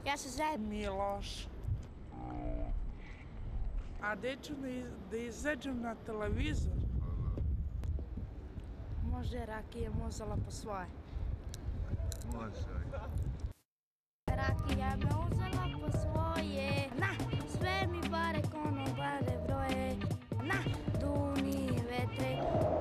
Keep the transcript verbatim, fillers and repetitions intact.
Ja se zovem Miloš. A gde ću da izađem na televizor? Može Rakija uzela po svoje. Može. Rakija me uzela po svoje, na, sve mi pare konobare broje, na, duni vetre,